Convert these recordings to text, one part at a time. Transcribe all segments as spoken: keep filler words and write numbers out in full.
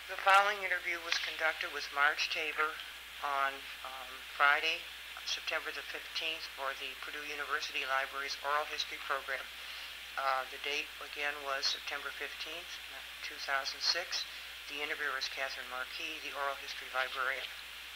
The following interview was conducted with Marge Taber on um, Friday, September the fifteenth, for the Purdue University Library's Oral History Program. Uh, the date, again, was September fifteenth, two thousand six. The interviewer is Katherine Markee, the Oral History Librarian.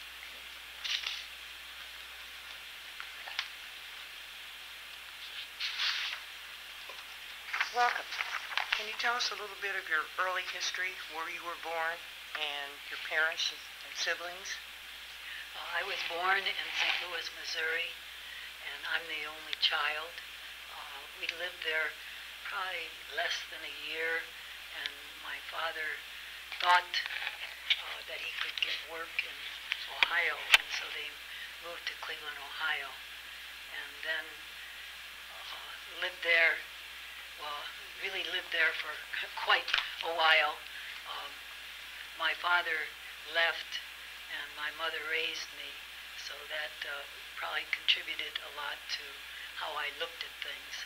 Welcome. Can you tell us a little bit of your early history, where you were born, and your parents and siblings? Uh, I was born in Saint Louis, Missouri, and I'm the only child. Uh, we lived there probably less than a year, and my father thought uh, that he could get work in Ohio, and so they moved to Cleveland, Ohio, and then uh, lived there. Well, really lived there for quite a while. Um, my father left, and my mother raised me, so that uh, probably contributed a lot to how I looked at things.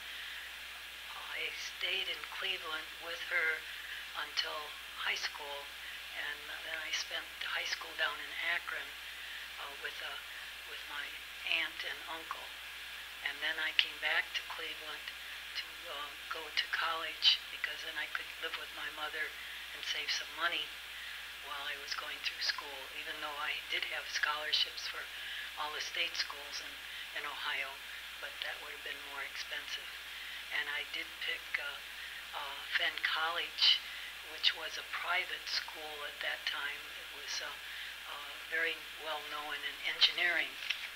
I stayed in Cleveland with her until high school, and then I spent high school down in Akron uh, with, uh, with my aunt and uncle. And then I came back to Cleveland to uh, go to college, because then I could live with my mother and save some money while I was going through school, even though I did have scholarships for all the state schools in, in Ohio, but that would have been more expensive. And I did pick uh, uh, Fenn College, which was a private school at that time. It was uh, uh, very well known in engineering,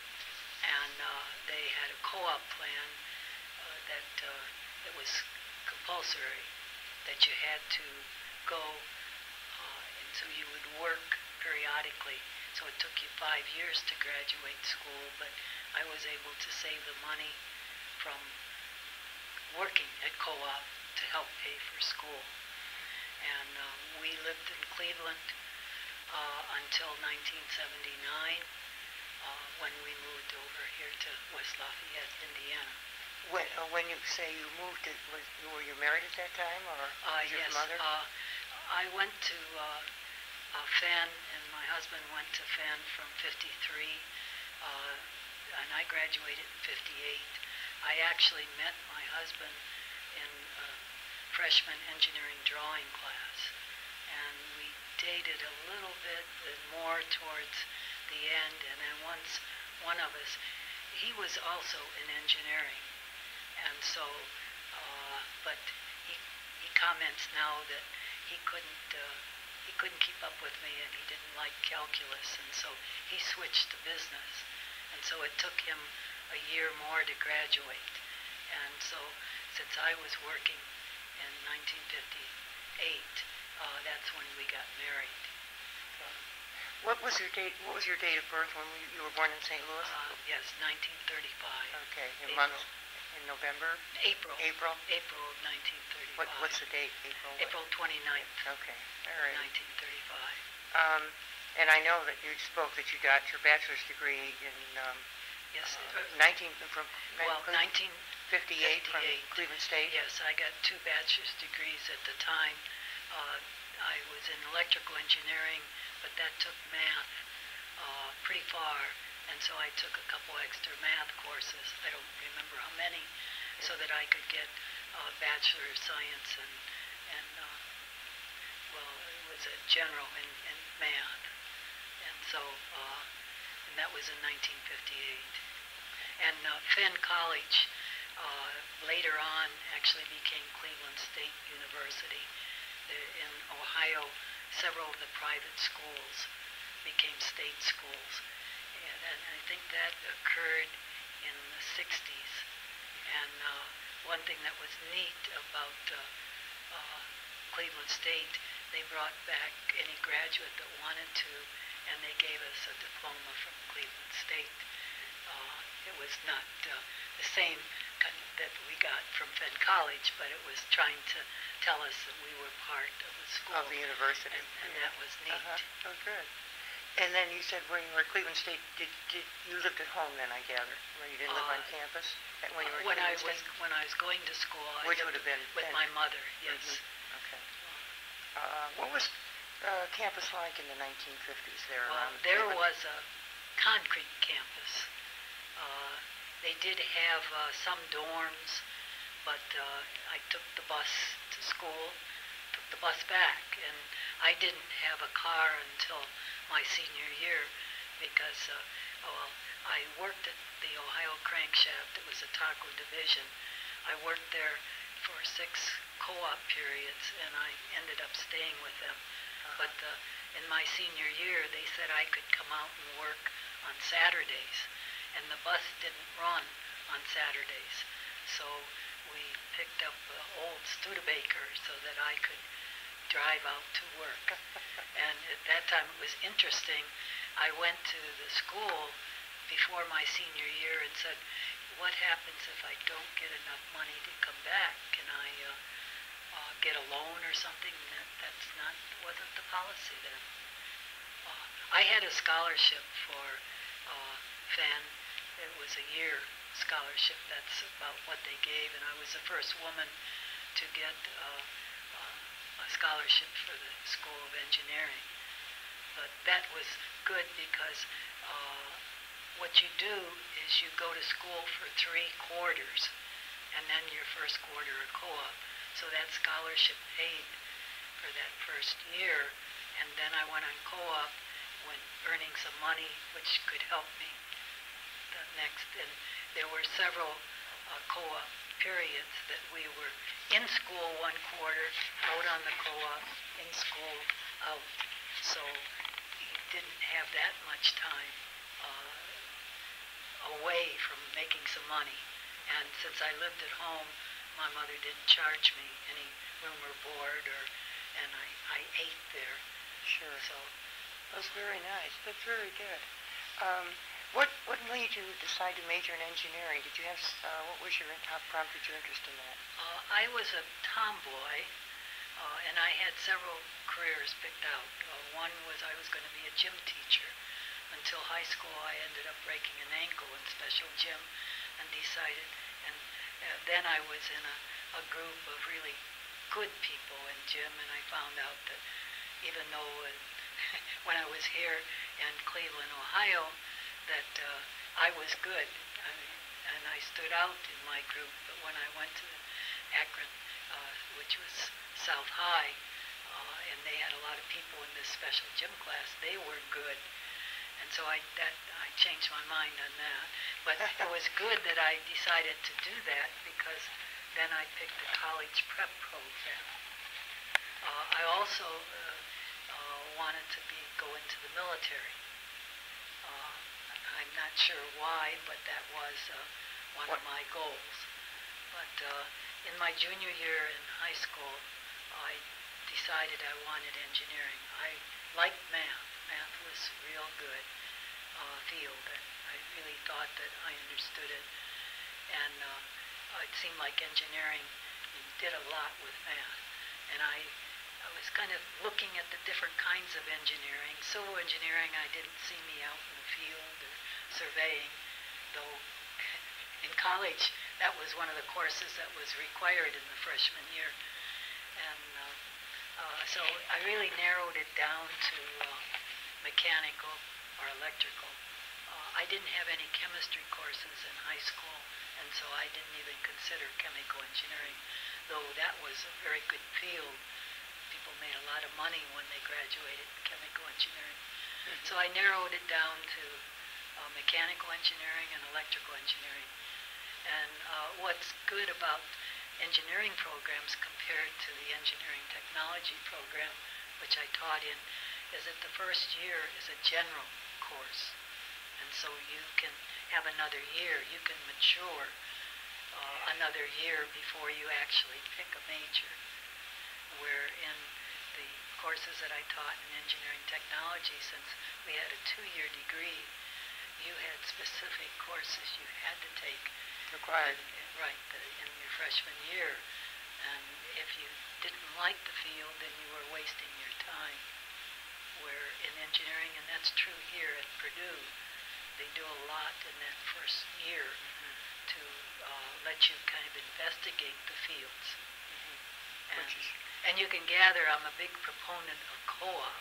and uh, they had a co-op plan uh, that uh, it was compulsory, that you had to go, uh, and so you would work periodically. So it took you five years to graduate school, but I was able to save the money from working at co-op to help pay for school. And uh, we lived in Cleveland uh, until nineteen seventy-nine, uh, when we moved over here to West Lafayette, Indiana. When, uh, when you say you moved, to, was, were you married at that time, or uh, was your yes, mother? Uh, I went to uh, uh, Fenn, and my husband went to Fenn from fifty-three, uh, and I graduated in fifty-eight. I actually met my husband in uh, freshman engineering drawing class, and we dated a little bit more towards the end, and then once one of us, he was also in engineering, and so, uh, but he, he comments now that he couldn't, uh, he couldn't keep up with me, and he didn't like calculus, and so he switched to business, and so it took him a year more to graduate, and so since I was working in nineteen fifty-eight, uh, that's when we got married. What was your date? What was your date of birth when you were born in Saint Louis? Uh, yes, nineteen thirty-five. Okay, in April. month, in November. April. April. April of nineteen thirty-five. What, what's the date? April. What? April twenty-ninth. Okay, all right. nineteen thirty-five. Um, and I know that you spoke that you got your bachelor's degree in um, Yes. uh, nineteen from Well, nineteen fifty-eight from Cleveland State. Yes, I got two bachelor's degrees at the time. Uh, I was in electrical engineering, but that took math uh, pretty far, and so I took a couple extra math courses. I don't remember how many, so that I could get uh, Bachelor of Science and, and uh, well, it was a general in, in math, and so, uh, and that was in nineteen fifty-eight. And uh, Fenn College uh, later on actually became Cleveland State University. In Ohio, several of the private schools became state schools, and, and I think that occurred in the sixties. And uh, one thing that was neat about uh, uh, Cleveland State, they brought back any graduate that wanted to, and they gave us a diploma from Cleveland State. Uh, it was not uh, the same kind of that we got from Fenn College, but it was trying to tell us that we were part of the school. Of the university. And, and yeah. that was neat. Uh-huh. Oh, good. And then you said when you were at Cleveland State, did, did you lived at home then, I gather, where you didn't live Uh, on campus? That when you were at when I Cleveland was State? when I was going to school, I Which lived would have been with then. my mother. Yes. Mm-hmm. Okay. Uh, what was uh, campus like in the nineteen fifties there Well, around there Cleveland? was a concrete campus. Uh, they did have uh, some dorms, but uh, I took the bus to school, took the bus back, and I didn't have a car until my senior year because, uh, well, I worked at the Ohio Crankshaft. It was a taco division. I worked there for six co-op periods, and I ended up staying with them. Uh-huh. But uh, in my senior year, they said I could come out and work on Saturdays, and the bus didn't run on Saturdays. So we picked up an old Studebaker so that I could drive out to work. And at that time it was interesting. I went to the school before my senior year and said, what happens if I don't get enough money to come back? Can I uh, uh, get a loan or something? That, that's not, wasn't the policy then. Uh, I had a scholarship for uh, F A N. It was a year scholarship. That's about what they gave, and I was the first woman to get uh, uh, a scholarship for the School of Engineering. But that was good because uh, what you do is you go to school for three quarters, and then your first quarter of co-op. So that scholarship paid for that first year, and then I went on co-op when earning some money, which could help me the next. And there were several uh, co-op periods that we were in school one quarter, out on the co-op, in school, out. So you didn't have that much time uh, away from making some money. And since I lived at home, my mother didn't charge me any room or board, or, and I, I ate there. Sure. So that's very nice. That's very good. Um, what what made you decide to major in engineering? Did you have uh, what was your how prompted your interest in that? uh, I was a tomboy, uh, and I had several careers picked out. Uh, one was I was going to be a gym teacher. Until high school, I ended up breaking an ankle in special gym, and decided. And uh, then I was in a, a group of really good people in gym, and I found out that even though uh, when I was here in Cleveland, Ohio, that uh, I was good, I mean, and I stood out in my group. But when I went to Akron, uh, which was South High, uh, and they had a lot of people in this special gym class, they were good. And so I, that, I changed my mind on that. But it was good that I decided to do that, because then I picked the college prep program. Uh, I also uh, uh, wanted to be go into the military. Uh, I'm not sure why, but that was uh, one what? of my goals. But uh, in my junior year in high school, I decided I wanted engineering. I liked math. Math was real good uh, field, and I really thought that I understood it. And uh, it seemed like engineering did a lot with math. And I, I was kind of looking at the different kinds of engineering. Civil engineering, I didn't see me out in the field or surveying, though in college that was one of the courses that was required in the freshman year. And uh, uh, so I really narrowed it down to uh, mechanical or electrical. Uh, I didn't have any chemistry courses in high school, and so I didn't even consider chemical engineering, though that was a very good field. People made a lot of money when they graduated in chemical engineering. Mm-hmm. So I narrowed it down to uh, mechanical engineering and electrical engineering. And uh, what's good about engineering programs compared to the engineering technology program, which I taught in, is that the first year is a general course. And so you can have another year, you can mature uh, another year before you actually pick a major. Where in the courses that I taught in engineering technology, since we had a two-year degree, you had specific courses you had to take. Required. In, right, the, in your freshman year. And if you didn't like the field, then you were wasting your time. Where in engineering, and that's true here at Purdue, they do a lot in that first year mm-hmm. to uh, let you kind of investigate the fields. Mm-hmm. And Which is And you can gather I'm a big proponent of co-op.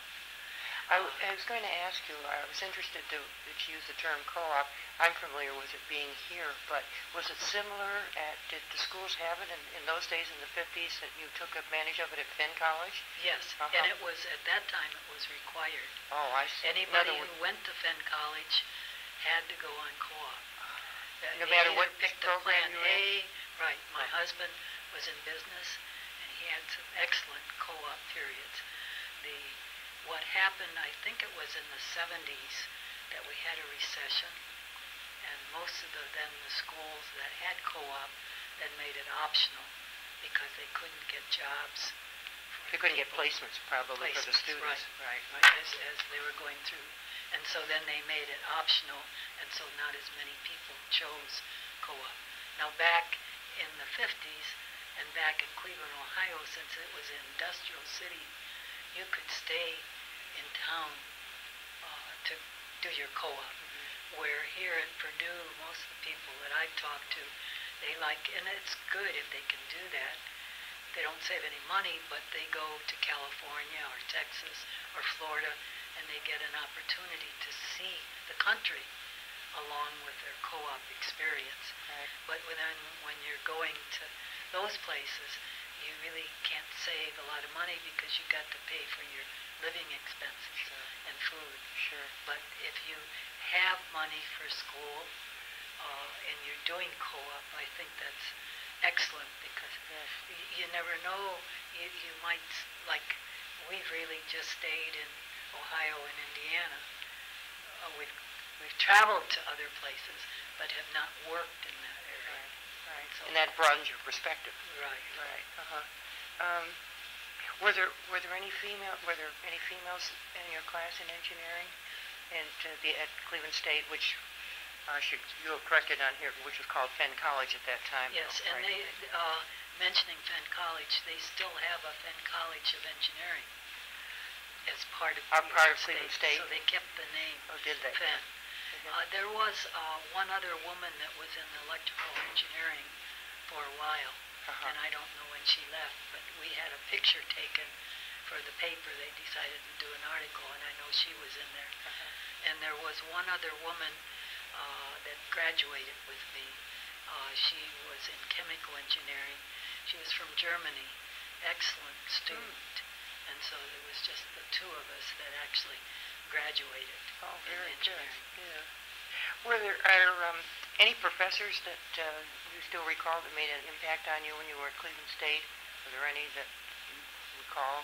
I, I was going to ask you, I was interested to, that you use the term co-op. I'm familiar with it being here, but was it similar at, did the schools have it in, in those days in the fifties that you took advantage of it at Fenn College? Yes, uh-huh. And it was, at that time, it was required. Oh, I see. Anybody who went to Fenn College had to go on co-op. No matter what picked the program plan you were in? A, right. My oh. husband was in business, and he had some excellent co-op periods. The What happened, I think it was in the seventies, that we had a recession, and most of the then the schools that had co-op then made it optional because they couldn't get jobs. They couldn't get placements probably placements, for the students. Right, right, right, as, as they were going through. And so then they made it optional, and so not as many people chose co-op. Now back in the fifties, and back in Cleveland, Ohio, since it was an industrial city, you could stay in town uh, to do your co-op. Mm-hmm. Where here at Purdue, most of the people that I've talked to, they like, and it's good if they can do that. They don't save any money, but they go to California or Texas or Florida, and they get an opportunity to see the country along with their co-op experience. Right. But then when you're going to those places, you really can't save a lot of money because you've got to pay for your living expenses sure. and food. Sure. But if you have money for school uh, and you're doing co-op, I think that's excellent because yes. you, you never know. You, you might, like, we've really just stayed in Ohio and Indiana. Uh, we've, we've traveled to other places, but have not worked in that area. Right. Right. So, and that broadens your perspective. Right. Right. Uh-huh. Um, were there were there any female were there any females in your class in engineering, and uh, the at Cleveland State, which uh, should you have corrected on here, which was called Fenn College at that time? Yes, though, and right? they uh, mentioning Fenn College, they still have a Fenn College of Engineering as part of Our the part of Cleveland State. So they kept the name Oh, did they? Fenn. Mm-hmm. Uh, there was uh, one other woman that was in electrical engineering for a while, uh-huh. and I don't know when she left, but we had a picture taken for the paper. They decided to do an article, and I know she was in there. Uh-huh. And there was one other woman uh, that graduated with me. Uh, she was in chemical engineering. She was from Germany, excellent student. Mm. And so it was just the two of us that actually graduated. Oh, in very engineering. good. Yeah. Were there are um, any professors that uh, you still recall that made an impact on you when you were at Cleveland State? Were there any that you recall?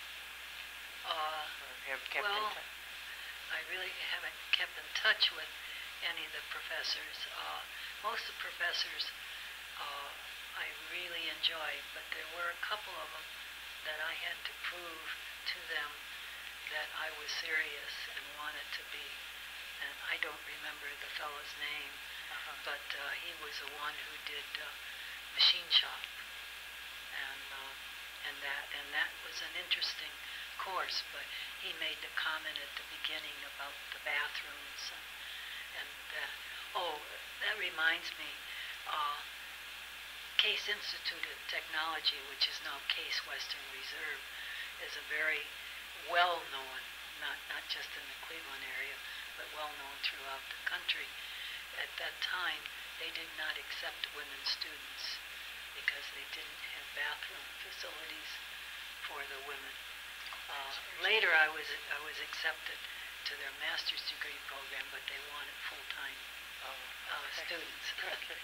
Uh, or have kept well, in touch? I really haven't kept in touch with any of the professors. Uh, most of the professors uh, I really enjoyed, but there were a couple of them that I had to prove to them that I was serious and wanted to be. And I don't remember the fellow's name, uh-huh. but uh, he was the one who did uh, machine shop, and uh, and that and that was an interesting course. But he made the comment at the beginning about the bathrooms, and, and uh, oh, that reminds me, uh, Case Institute of Technology, which is now Case Western Reserve, is a very well-known, not not just in the Cleveland area, but well-known throughout the country. At that time, they did not accept women students because they didn't have bathroom facilities for the women. Uh, later, I was I was accepted to their master's degree program, but they wanted full-time oh, uh, okay. students. Okay.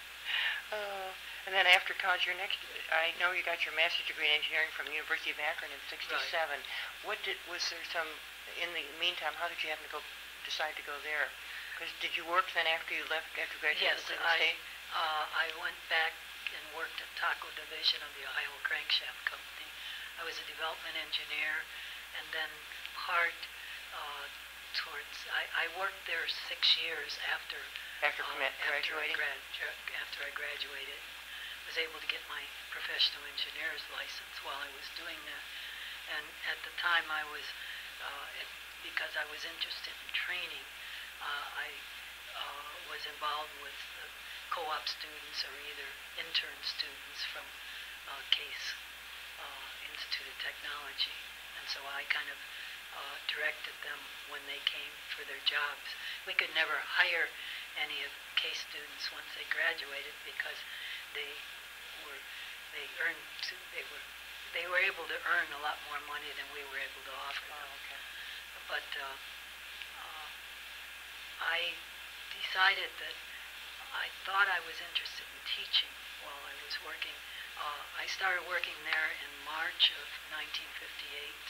Uh, and then after college, your next, I know you got your master's degree in engineering from the University of Akron in sixty-seven. Right. What did, was there some, in the meantime, how did you happen to go, decide to go there? Because did you work then after you left, after graduating yes, from Cleveland State? Yes, uh, I went back and worked at Taco Division of the Ohio Crankshaft Company. I was a development engineer, and then part uh, towards, I, I worked there six years after After uh, graduating? After I, grad, after I graduated, was able to get my professional engineer's license while I was doing that. And at the time I was, uh, it, because I was interested in training, uh, I uh, was involved with uh, co-op students or either intern students from uh, Case uh, Institute of Technology. And so I kind of uh, directed them when they came for their jobs. We could never hire any of case students once they graduated because they were they earned they were they were able to earn a lot more money than we were able to offer them. Oh, okay. But uh, uh, I decided that I thought I was interested in teaching while I was working. Uh, I started working there in March of nineteen fifty-eight,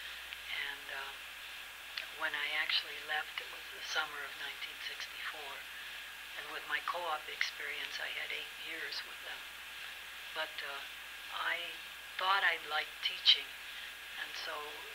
and uh, when I actually left, it was the summer of nineteen sixty-four. And with my co-op experience, I had eight years with them. But uh, I thought I'd like teaching, and so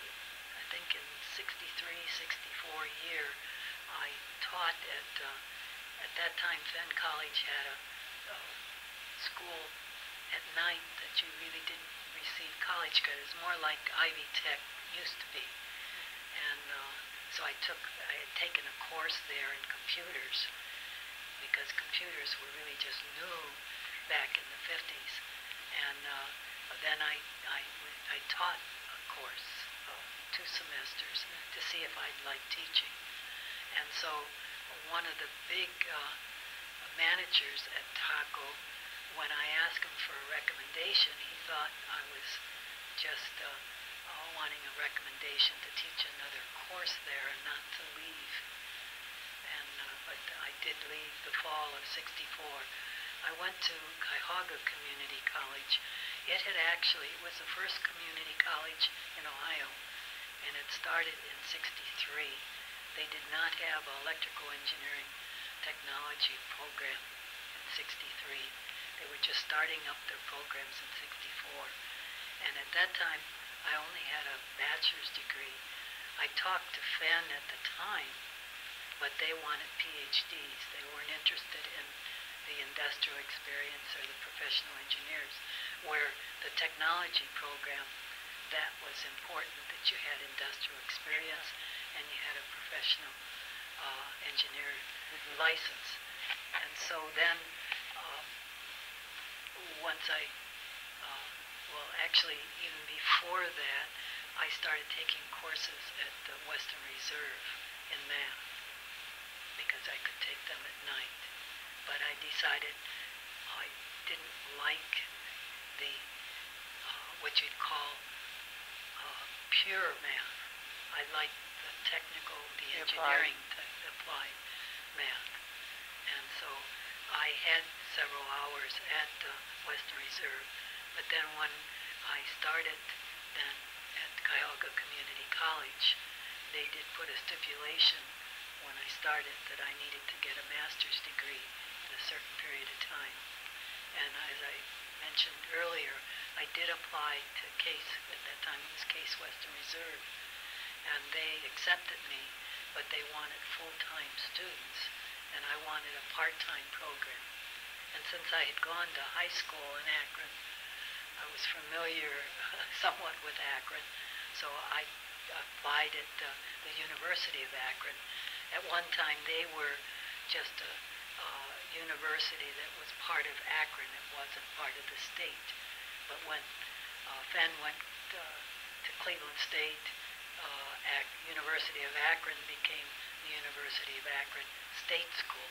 I think in sixty-three, sixty-four year, I taught at, uh, at that time, Fenn College had a, a school at night that you really didn't receive college credit. It was more like Ivy Tech used to be. And uh, so I took, I had taken a course there in computers, because computers were really just new back in the fifties. And uh, then I, I, I taught a course, uh, two semesters, to see if I'd like teaching. And so one of the big uh, managers at Taco, when I asked him for a recommendation, he thought I was just uh, uh, wanting a recommendation to teach another course there and not to leave. And uh, but I did leave the fall of sixty-four. I went to Cuyahoga Community College. It had actually, it was the first community college in Ohio, and it started in sixty-three. They did not have an electrical engineering technology program in sixty-three. They were just starting up their programs in sixty-four. And at that time, I only had a bachelor's degree. I talked to Fenn at the time, but they wanted P H Ds. They weren't interested in the industrial experience or the professional engineers, where the technology program, that was important, that you had industrial experience and you had a professional uh, engineer mm-hmm. license. And so then, uh, once I, uh, well, actually, even before that, I started taking courses at the Western Reserve in math, because I could take them at night. But I decided I didn't like the, uh, what you'd call uh, pure math. I liked the technical, the engineering, the applied math. And so I had several hours at uh, Western Reserve, but then when I started then at Cuyahoga Community College, they did put a stipulation when I started that I needed to get a master's degree in a certain period of time. And as I mentioned earlier, I did apply to Case, at that time it was Case Western Reserve, and they accepted me, but they wanted full-time students, and I wanted a part-time program. And since I had gone to high school in Akron, I was familiar somewhat with Akron, so I applied at uh, the University of Akron. At one time, they were just a uh, university that was part of Akron. It wasn't part of the state. But when uh, Fenn went uh, to Cleveland State, uh, Ac- University of Akron became the University of Akron State School.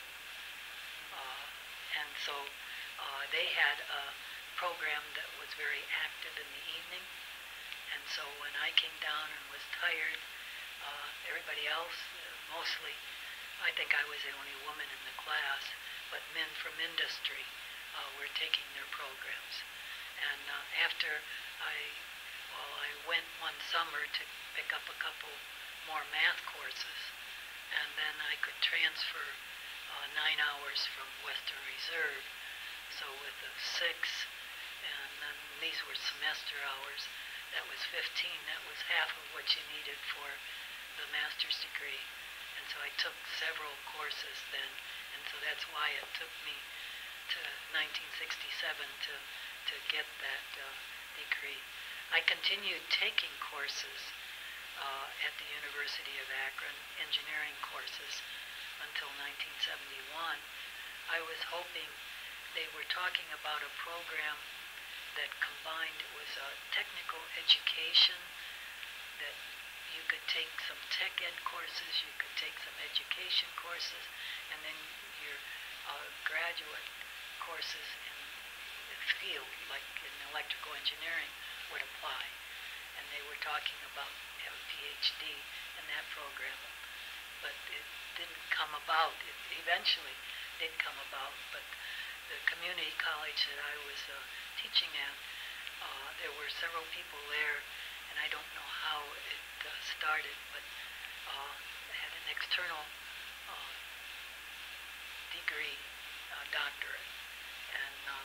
Uh, and so uh, they had a program that was very active in the evening. And so when I came down and was tired, uh, everybody else, uh, mostly, I think I was the only woman in the class, but men from industry uh, were taking their programs. And uh, after I, well, I went one summer to pick up a couple more math courses, and then I could transfer uh, nine hours from Western Reserve. So with the six, and then these were semester hours, that was fifteen. That was half of what you needed for the master's degree. And so I took several courses then, and so that's why it took me to nineteen sixty-seven to, to get that uh, degree. I continued taking courses uh, at the University of Akron, engineering courses, until nineteen seventy-one. I was hoping, they were talking about a program that combined, it was a technical education that you could take some tech ed courses, you could take some education courses, and then your uh, graduate courses in the field, like in electrical engineering, would apply. And they were talking about have a PhD in that program, but it didn't come about. It eventually did come about, but the community college that I was uh, teaching at, uh, there were several people there, and I don't know how it uh, started, but uh, it had an external uh, degree, uh, doctorate, and um,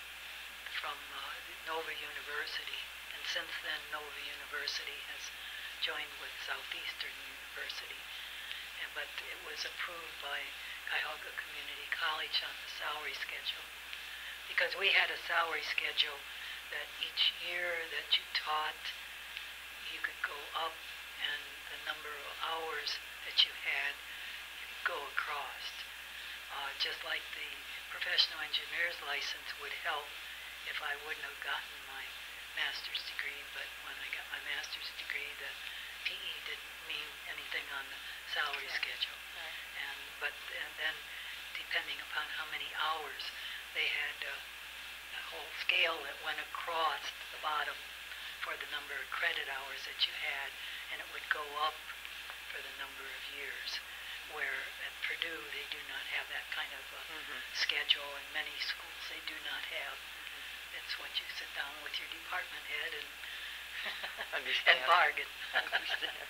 from uh, Nova University. And since then, Nova University has joined with Southeastern University. And, but it was approved by Cuyahoga Community College on the salary schedule. Because we had a salary schedule that each year that you taught, you could go up, and the number of hours that you had, you could go across. Uh, just like the professional engineer's license would help if I wouldn't have gotten my master's degree, but when I got my master's degree, the P E didn't mean anything on the salary Right. schedule. Right. And but and then, depending upon how many hours, they had uh, a whole scale that went across the bottom for the number of credit hours that you had, and it would go up for the number of years. Where at Purdue, they do not have that kind of uh, Mm-hmm. schedule, and many schools they do not have. Mm-hmm. It's what you sit down with your department head and Understand. and bargain. Understand.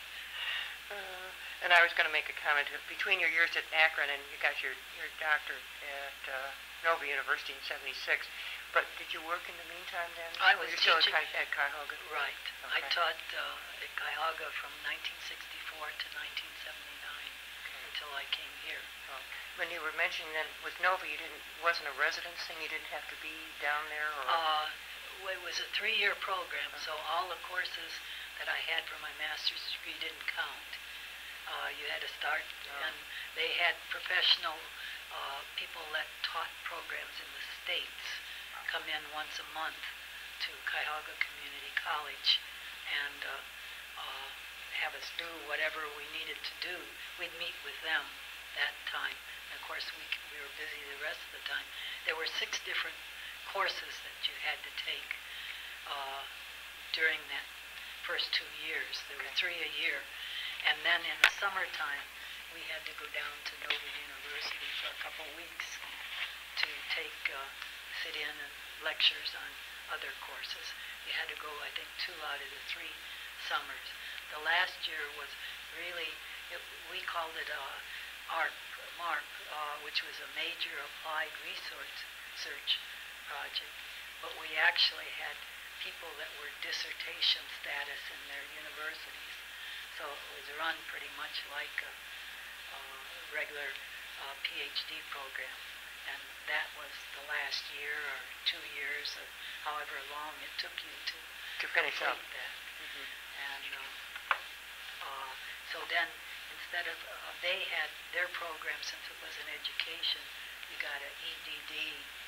Uh, and I was going to make a comment. Between your years at Akron and you got your, your doctorate at uh, Nova University in seventy-six, but did you work in the meantime then? I Or was you're still at, teaching- Cu- at Cuyahoga? Right. I Okay. taught uh, at Cuyahoga from nineteen sixty-four to nineteen seventy-nine Okay. until I came here. Oh. When you were mentioning then with Nova, you didn't wasn't a residence thing. You didn't have to be down there, or Uh, well, it was a three-year program, so all the courses that I had for my master's degree didn't count. Uh, you had to start, Oh. and they had professional uh, people that taught programs in the States come in once a month to Cuyahoga Community College and uh, uh, have us do whatever we needed to do. We'd meet with them that time. And of course, we, we were busy the rest of the time. There were six different courses that you had to take uh, during that first two years. There were Okay. three a year. And then in the summertime, we had to go down to Nova University for a couple weeks to take, uh, sit in and lectures on other courses. You had to go, I think, two out of the three summers. The last year was really, it, we called it uh, ARP, MARP, uh, which was a major applied resource search project. But we actually had people that were dissertation status in their universities. So it was run pretty much like a, a regular uh, PhD program. And that was the last year or two years of however long it took you to to finish up? complete that. Mm-hmm. And uh, uh, so then, instead of, uh, they had their program, since it was an education, you got an E D D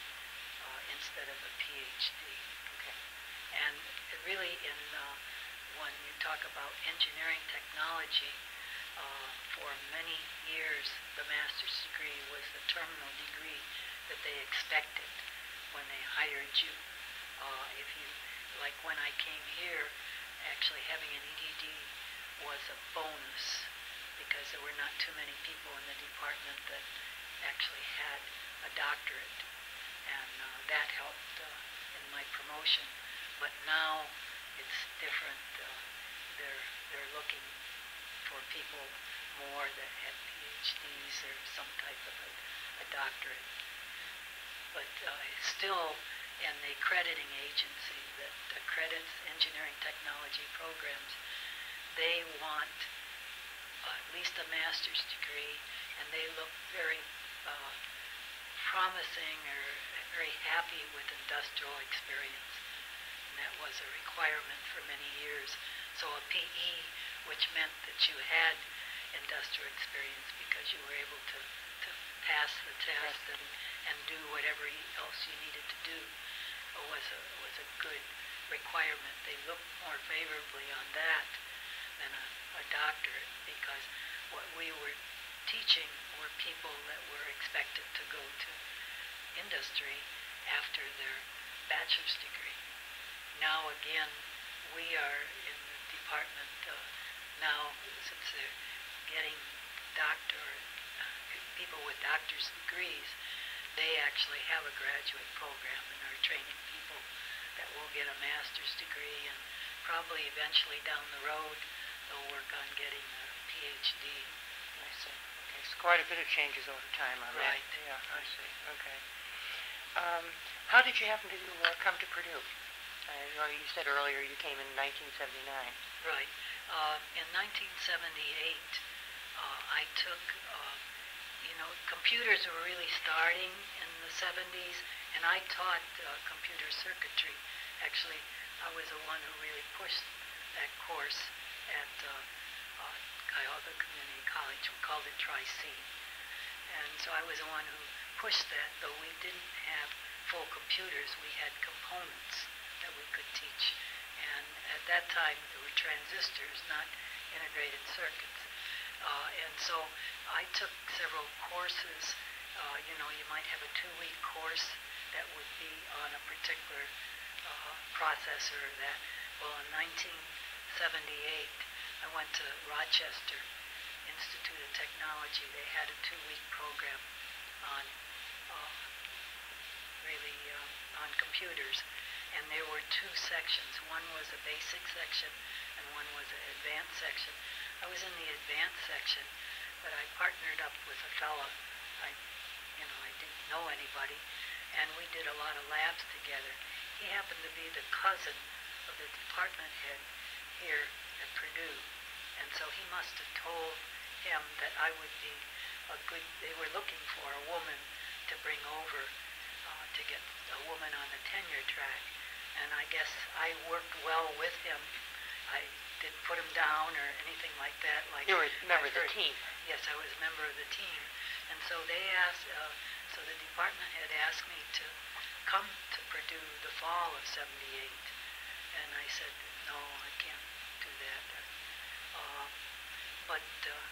uh, instead of a PhD. Okay. And it really, in uh, when you talk about engineering technology, uh, for many years, the master's degree was the terminal degree that they expected when they hired you. Uh, if you, like when I came here, actually having an E D D was a bonus because there were not too many people in the department that actually had a doctorate, and uh, that helped uh, in my promotion. But now it's different. Uh, they're they're looking for people more that had PhDs or some type of a, a doctorate. But uh, still, in the accrediting agency that accredits engineering technology programs, they want uh, at least a master's degree, and they look very uh, promising or very happy with industrial experience. And that was a requirement for many years. So a P E, which meant that you had industrial experience because you were able to, to pass the test and, and do whatever else you needed to do, was a, was a good requirement. They looked more favorably on that than a, a doctorate, because what we were teaching were people that were expected to go to industry after their bachelor's degree. Now again, we are in the department uh, now, since they're getting doctor, uh, people with doctor's degrees, they actually have a graduate program and are training people that will get a master's degree, and probably eventually down the road they'll work on getting a P H D. I see. Okay, so quite a bit of changes over time on that. Right. Yeah, I see. Okay. Um, how did you happen to uh, come to Purdue? I know you said earlier you came in nineteen seventy-nine. Right. Uh, in nineteen seventy-eight, uh, I took, uh, you know, computers were really starting in the seventies, and I taught uh, computer circuitry. Actually, I was the one who really pushed that course at uh, uh, Cuyahoga Community College. We called it Tri-C. And so I was the one who pushed that, though we didn't have full computers. We had components that we could teach. And at that time, there were transistors, not integrated circuits. Uh, and so I took several courses. Uh, you know, you might have a two-week course that would be on a particular uh, processor that, well, in nineteen seventy-eight, I went to Rochester Institute of Technology. They had a two-week program on uh, really uh, on computers. And there were two sections. One was a basic section, and one was an advanced section. I was in the advanced section, but I partnered up with a fellow. I, you know, I didn't know anybody, and we did a lot of labs together. He happened to be the cousin of the department head here at Purdue, and so he must have told him that I would be a good. They were looking for a woman to bring over uh, to get a woman on the tenure track. And I guess I worked well with him. I didn't put him down or anything like that. Like you were a member of the team. Yes, I was a member of the team. And so they asked, uh, so the department had asked me to come to Purdue the fall of seventy-eight. And I said, no, I can't do that. Uh, but uh,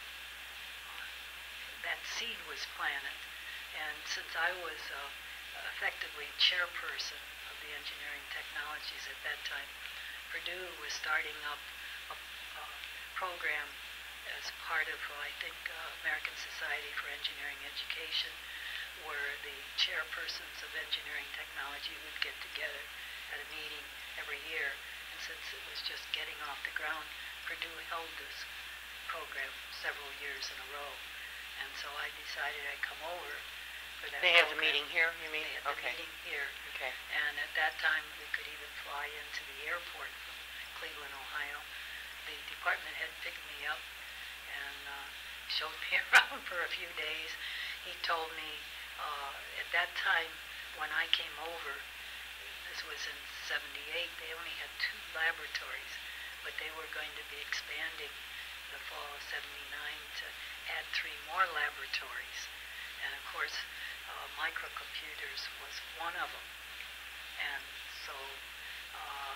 that seed was planted. And since I was uh, effectively chairperson of the engineering technologies at that time, Purdue was starting up a, a program as part of, I think, uh, American Society for Engineering Education, where the chairpersons of engineering technology would get together at a meeting every year. And since it was just getting off the ground, Purdue held this program several years in a row. And so I decided I'd come over for that They had program. the meeting here, you mean? They had Okay. the meeting here. Okay. And at that time, we could even fly into the airport from Cleveland, Ohio. The department head picked me up and uh, showed me around for a few days. He told me uh, at that time, when I came over, this was in seventy-eight, they only had two laboratories, but they were going to be expanding the fall of seventy-nine to add three more laboratories. And of course, uh, microcomputers was one of them. And so uh,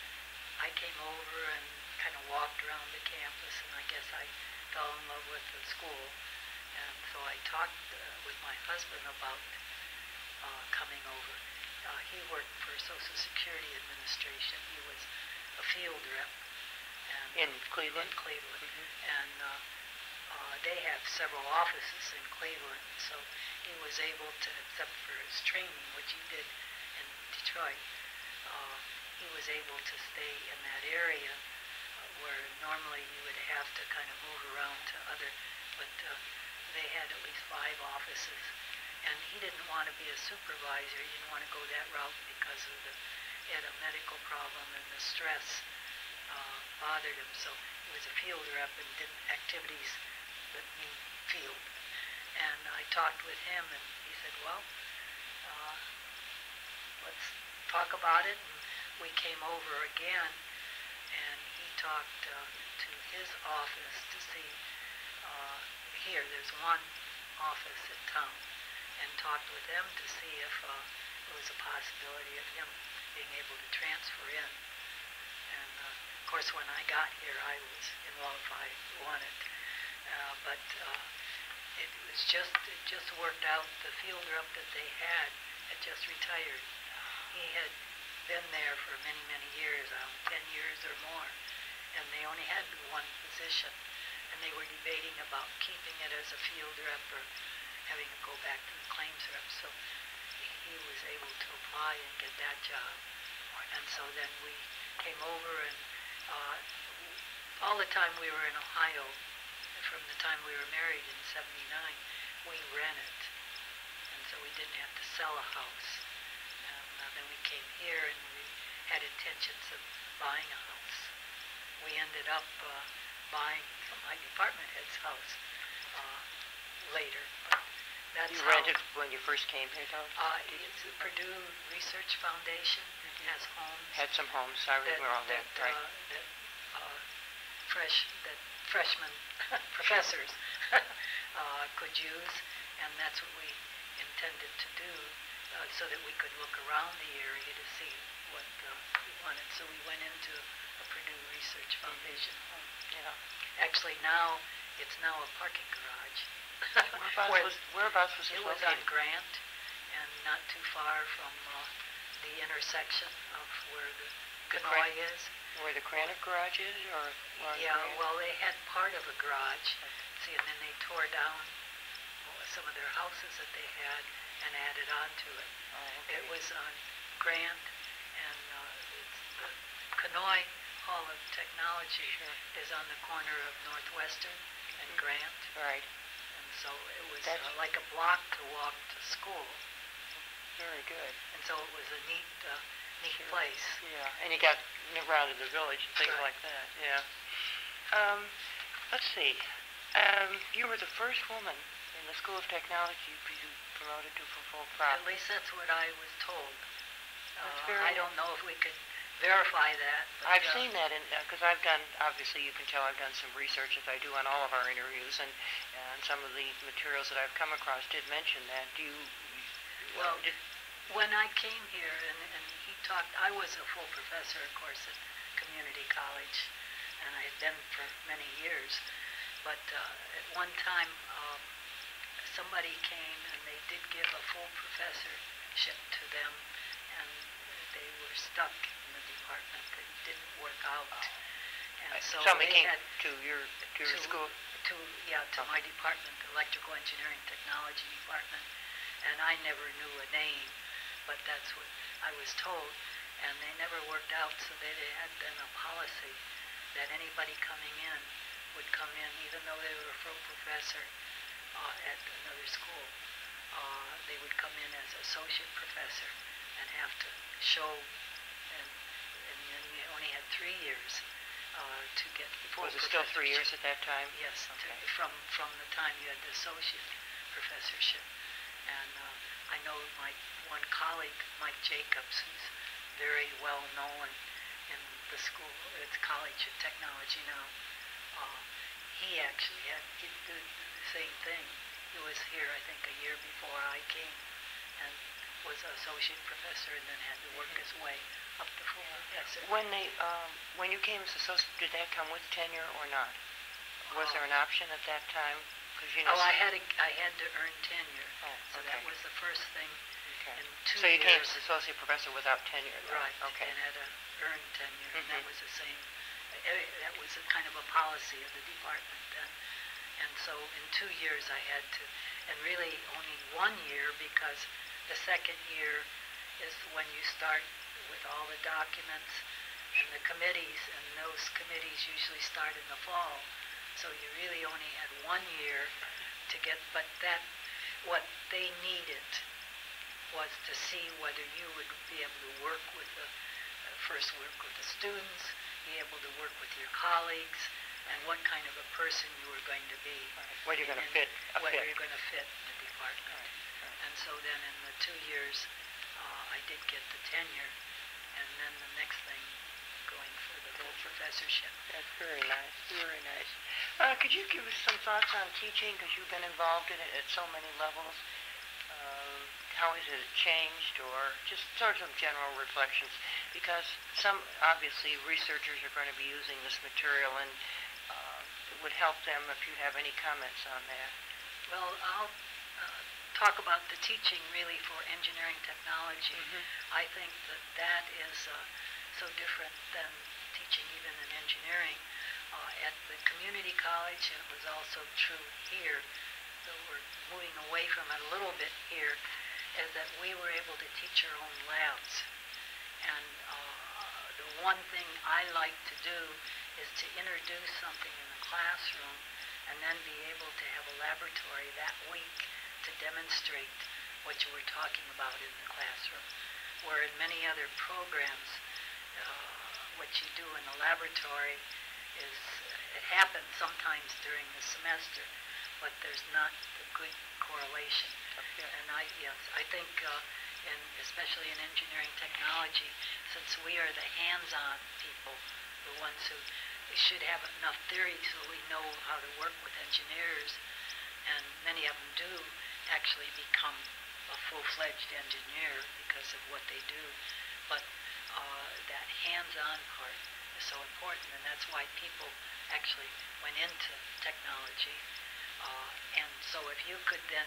I came over and kind of walked around the campus, and I guess I fell in love with the school. And so I talked uh, with my husband about uh, coming over. Uh, he worked for Social Security Administration. He was a field rep. And, In Cleveland? In Cleveland. Mm-hmm. And uh, uh, they have several offices in Cleveland, so he was able to, except for his training, which he did in Detroit, uh, he was able to stay in that area uh, where normally you would have to kind of move around to other, but uh, they had at least five offices. And he didn't want to be a supervisor. He didn't want to go that route because of the, he had a medical problem and the stress uh, bothered him. So he was a field rep and did activities that mean field. And I talked with him, and he said, well, uh, let's talk about it. And we came over again, and he talked uh, to his office to see, uh, here, there's one office in town, and talked with them to see if uh, there was a possibility of him being able to transfer in. And uh, of course, when I got here, I was involved if I wanted, uh, but uh, it was just it just worked out. The field rep that they had had just retired. He had been there for many many years, um, ten years or more, and they only had one position, and they were debating about keeping it as a field rep or having it go back to the claims rep. So he was able to apply and get that job. And so then we came over, and uh, all the time we were in Ohio, from the time we were married in seventy-nine, we rented. And so we didn't have to sell a house. And uh, then we came here and we had intentions of buying a house. We ended up uh, buying my department head's house uh, later. But that's you how, rented when you first came here, though? Uh, it's the Purdue Research Foundation has homes. Had some homes. I that, remember all that. that, Right. uh, that uh, fresh that freshmen professors uh, could use, and that's what we intended to do, uh, so that we could look around the area to see what uh, we wanted. So we went into a Purdue Research Foundation home. Yeah. Actually, now it's now a parking garage. Whereabouts Where was, whereabouts was it it was on located? Grant, and not too far from uh, the intersection of where the The Canoy Cran- is. Where the Cranic garage is, or? or Yeah, Grant? well, they had part of a garage, see, and then they tore down well, some of their houses that they had and added on to it. Oh, okay. It was on Grant, and uh, it's the Canoy Hall of Technology Sure. is on the corner of Northwestern and Grant, Right. and so it was That's- uh, like a block to walk to school, Very good. and so it was a neat, uh, neat Sure. place. Yeah, and you got around to the village and things Right. like that. Yeah. Um, let's see. Um, you were the first woman in the School of Technology to be promoted to full prof. At least that's what I was told. That's Uh, very I don't know if we could verify that. But, I've uh, seen that, because I've done, obviously you can tell I've done some research as I do on all of our interviews, and, and some of the materials that I've come across did mention that. Do you, Well, did, when I came here and, and he talked, I was a full professor, of course, at community college, and I had been for many years. But uh, at one time, um, somebody came and they did give a full professorship to them, and they were stuck in the department. It didn't work out. And so somebody they came had to your, to your to, school? to yeah to my department, the electrical engineering technology department, and I never knew a name, but that's what I was told, and they never worked out. So they had then a policy that anybody coming in would come in, even though they were a full professor uh, at another school, uh, they would come in as associate professor and have to show, and, and then you only had three years uh, to get full Was it still three years professorship. at that time? Yes, to, Okay. from from the time you had the associate professorship. And uh, I know my one colleague, Mike Jacobs, who's very well known in the school, it's College of Technology now. Uh, he actually had, he did the same thing. He was here, I think, a year before I came, and was an associate professor, and then had to work his way up to full professor. When they, um, when you came as associate, did that come with tenure or not? Was Oh. there an option at that time? 'Cause you know, Oh, I had a, I had to earn tenure, Oh, so okay. that was the first thing. Okay. In two So you years, came as associate professor without tenure, though? right, Okay. and had to earn tenure, and that Mhm. was the same. eh, That was a kind of a policy of the department then. And so in two years I had to, and really only one year, because the second year is when you start with all the documents and the committees, and those committees usually start in the fall. So you really only had one year to get, but that, what they needed was to see whether you would be able to work with the, uh, first work with the students, be able to work with your colleagues, and what kind of a person you were going to be. Right. Whether you're going to and fit a whether fit. you're going to fit in the department. Right, right. And so then in the two years, uh, I did get the tenure, and then the next thing, going for the full professorship. That's very nice, very nice. Uh, could you give us some thoughts on teaching, because you've been involved in it at so many levels? Um, how has it changed, or just sort of general reflections? Because some, obviously, researchers are going to be using this material, and uh, it would help them if you have any comments on that. Well, I'll uh, talk about the teaching really for engineering technology. Mm-hmm. I think that that is uh, so different than teaching even in engineering. Uh, at the community college, and it was also true here, so we're moving away from it a little bit here, is that we were able to teach our own labs. And uh, the one thing I like to do is to introduce something in the classroom and then be able to have a laboratory that week to demonstrate what you were talking about in the classroom. Where in many other programs, uh, what you do in the laboratory is, it happens sometimes during the semester, but there's not the good correlation. Yeah. And I, yes, I think, uh, in, especially in engineering technology, since we are the hands-on people, the ones who should have enough theory so we know how to work with engineers, and many of them do actually become a full-fledged engineer because of what they do. But uh, that hands-on part is so important, and that's why people actually went into technology. Uh, and so if you could then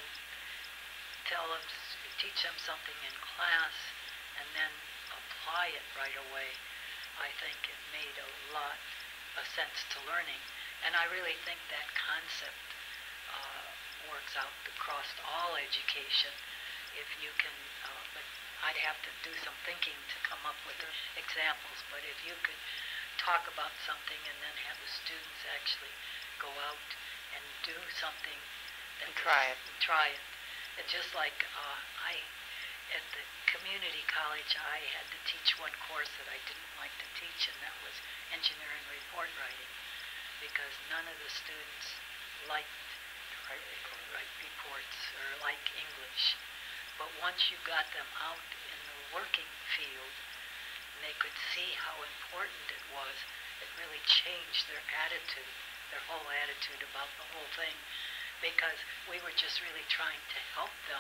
tell them, teach them something in class, and then apply it right away, I think it made a lot of sense to learning. And I really think that concept uh, works out across all education. If you can, uh, but I'd have to do some thinking to come up with examples, but if you could talk about something and then have the students actually go out and do something and try it. And try it. It's just like uh, I, at the community college, I had to teach one course that I didn't like to teach, and that was engineering report writing, because none of the students liked to write, write reports or like English. But once you got them out in the working field, and they could see how important it was, it really changed their attitude, their whole attitude about the whole thing, because we were just really trying to help them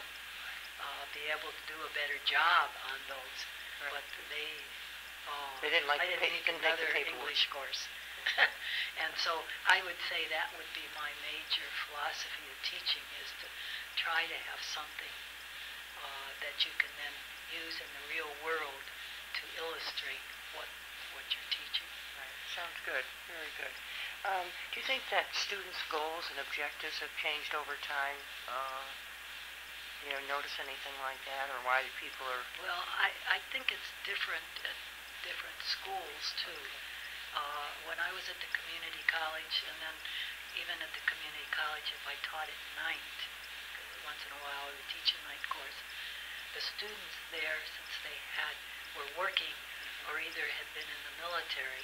uh, be able to do a better job on those. Right. But they, uh, they didn't like I didn't pay, need didn't another take the English course. And so I would say that would be my major philosophy of teaching, is to try to have something uh, that you can then use in the real world to illustrate what what you're teaching. Right. Sounds good. Very good. Um, do you think that students' goals and objectives have changed over time? Uh, you know, notice anything like that, or why people are... Well, I, I think it's different at different schools, too. Uh, when I was at the community college, and then even at the community college, if I taught at night, once in a while I would teach a night course, the students there, since they had were working or either had been in the military,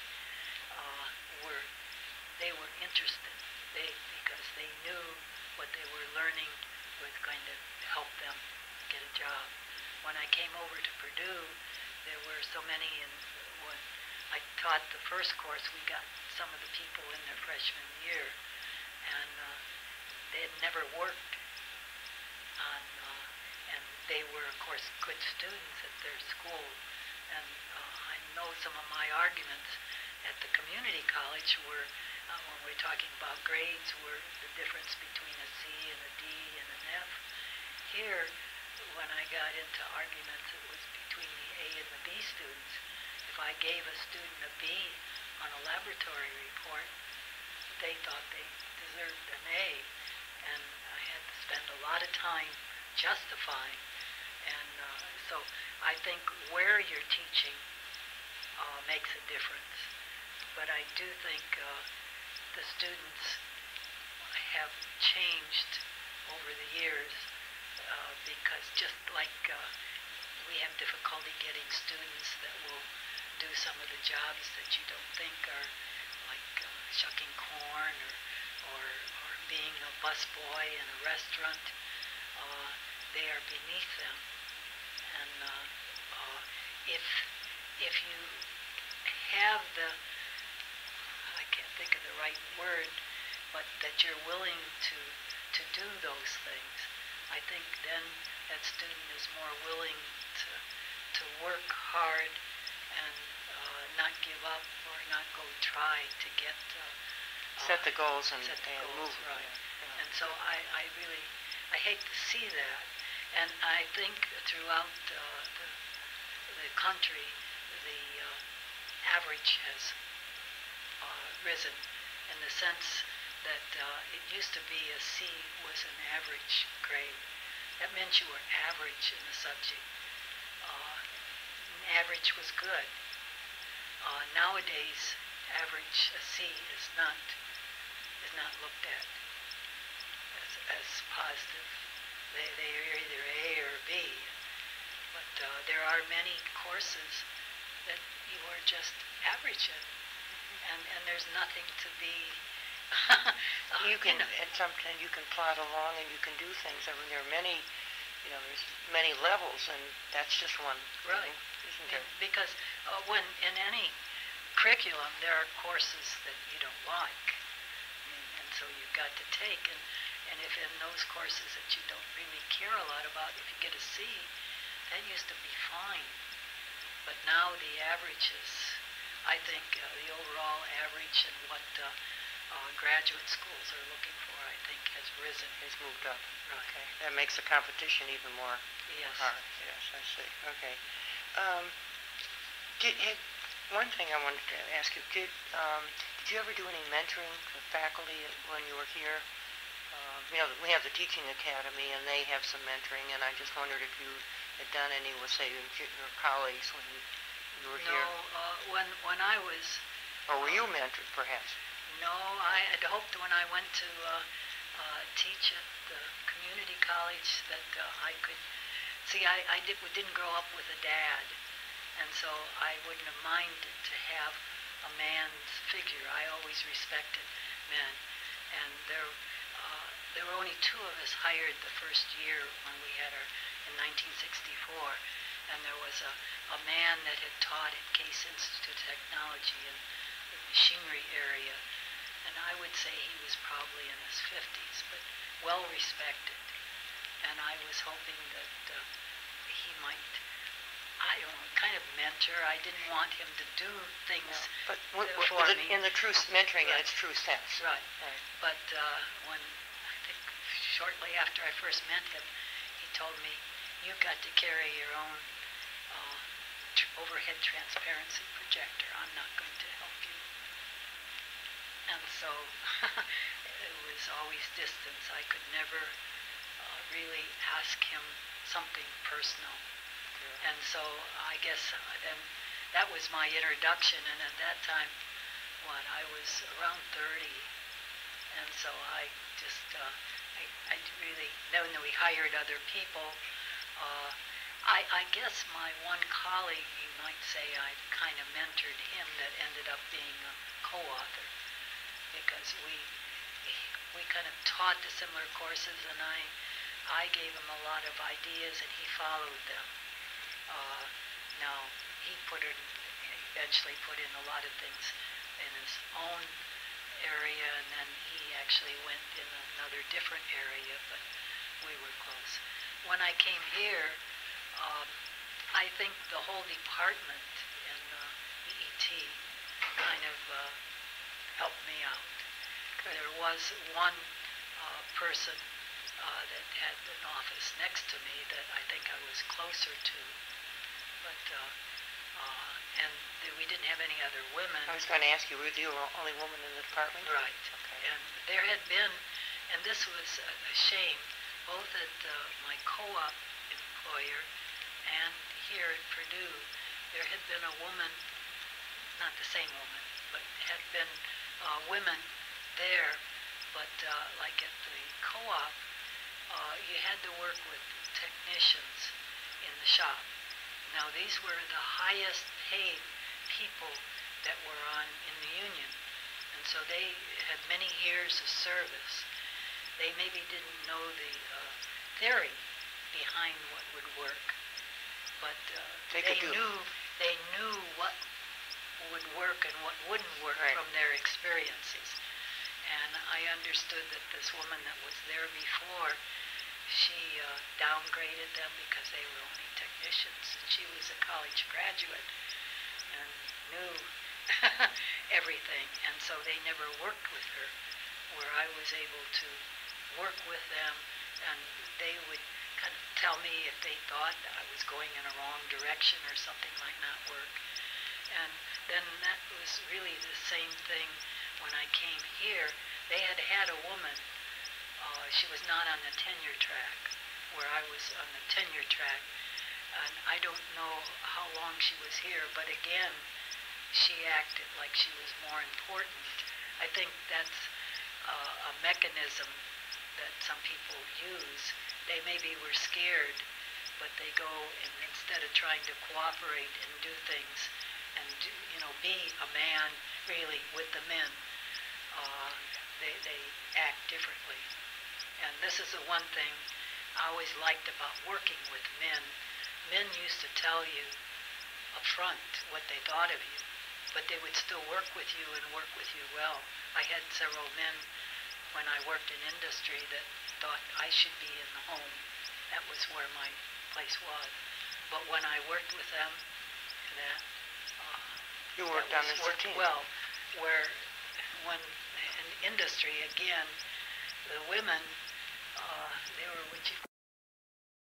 uh, were they were interested. They because they knew what they were learning was going to help them get a job. When I came over to Purdue, there were so many, and when I taught the first course, we got some of the people in their freshman year, and uh, they had never worked on, uh, and they were, of course, good students at their school. And uh, I know some of my arguments at the community college were, uh, when we're talking about grades, were the difference between a C and a D and an F. Here, when I got into arguments, it was between the A and the B students. If I gave a student a B on a laboratory report, they thought they deserved an A, and I had to spend a lot of time justifying. And uh, so I think where you're teaching uh, makes a difference. But I do think uh, the students have changed over the years, uh, because just like uh, we have difficulty getting students that will do some of the jobs that you don't think are like uh, shucking corn or, or, or being a busboy in a restaurant, uh, they are beneath them. And uh, uh, if if you have the, I can't think of the right word, but that you're willing to to do those things, I think then that student is more willing to to work hard and uh, not give up or not go try to get uh, set the goals and, set the and goals, move. right. Yeah, yeah. And so I, I really, I hate to see that. And I think throughout uh, the, the country, the uh, average has uh, risen in the sense that uh, it used to be a C was an average grade. That meant you were average in the subject. Uh, average was good. Uh, nowadays, average, a C is not is not looked at as, as positive. They, they are either A or B. But uh, there are many courses that you are just average in. And, and there's nothing to be... uh, you can, you know. and sometimes you can plod along and you can do things. I mean, there are many, you know, there's many levels, and that's just one. Right. You know, isn't there? Because uh, when in any curriculum, there are courses that you don't like. And, and so you've got to take. And, and if in those courses that you don't really care a lot about, if you get a C, that used to be fine. But now the averages, I think uh, the overall average and what uh, uh, graduate schools are looking for, I think, has risen. Has moved up. Right. Okay. That makes the competition even more Yes. hard. Yes, I see. Okay. Um, did, had, one thing I wanted to ask you, did, um, did you ever do any mentoring to faculty when you were here? Uh, you know, we have the teaching academy, and they have some mentoring, and I just wondered if you had done any with, say, your, your colleagues when you, you were no, here. No, uh, when, when I was... Or were you mentored, perhaps? No, I had hoped when I went to uh, uh, teach at the community college that uh, I could... See, I, I did, we didn't grow up with a dad, and so I wouldn't have minded to have a man's figure. I always respected men, and there, uh, there were only two of us hired the first year when we had our, in nineteen sixty-four, and there was a, a man that had taught at Case Institute of Technology in the machinery area, and I would say he was probably in his fifties, but well respected. And I was hoping that uh, he might, I don't know, kind of mentor. I didn't want him to do things Yeah. But w- uh, w- for the, me. in the true mentoring Right. in its true sense. Right. Right. But uh, when, I think shortly after I first met him, he told me, you've got to carry your own uh, tr- overhead transparency projector. I'm not going to help you. And so it was always distance. I could never uh, really ask him something personal. Yeah. And so I guess uh, then that was my introduction. And at that time, what, I was around thirty. And so I just, uh, I, I really, then we hired other people. Uh, I, I guess my one colleague, you might say, I kind of mentored him that ended up being a co-author. Because we we kind of taught the similar courses, and I I gave him a lot of ideas, and he followed them. Uh, now he put it eventually put in a lot of things in his own area, and then he actually went in another different area, but we were close. When I came here, um, I think the whole department in uh, E E T kind of uh, helped me out. Good. There was one uh, person uh, that had an office next to me that I think I was closer to, but uh, uh, and th- we didn't have any other women. I was going to ask you, were you the only woman in the department? Right. Okay. And there had been, and this was a, a shame, both at uh, my co-op employer and here at Purdue, there had been a woman, not the same woman, but had been uh, women there, but uh, like at the co-op, uh, you had to work with technicians in the shop. Now these were the highest paid people that were on in the union, and so they had many years of service. They maybe didn't know the uh, theory behind what would work, but uh, They they, could do. knew they knew what would work and what wouldn't work Right. from their experiences. And I understood that this woman that was there before, she uh, downgraded them because they were only technicians, and she was a college graduate and knew everything, and so they never worked with her, where I was able to work with them, and they would kind of tell me if they thought that I was going in a wrong direction or something might not work. And then that was really the same thing when I came here. They had had a woman, uh, she was not on the tenure track, where I was on the tenure track, and I don't know how long she was here, but again, she acted like she was more important. I think that's uh, a mechanism that some people use. They maybe were scared, but they go and instead of trying to cooperate and do things and do, you know, be a man really with the men, uh, they, they act differently. And this is the one thing I always liked about working with men. Men used to tell you up front what they thought of you, but they would still work with you and work with you well. I had several men when I worked in industry that thought I should be in the home. That was where my place was. But when I worked with them, that uh, You worked that on this worked team. well. Where when in industry again, the women, uh, they were what you